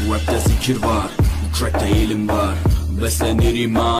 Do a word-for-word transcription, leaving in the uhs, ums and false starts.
Bu rapte zikir var, bu trackte ilim var. Beslenir iman.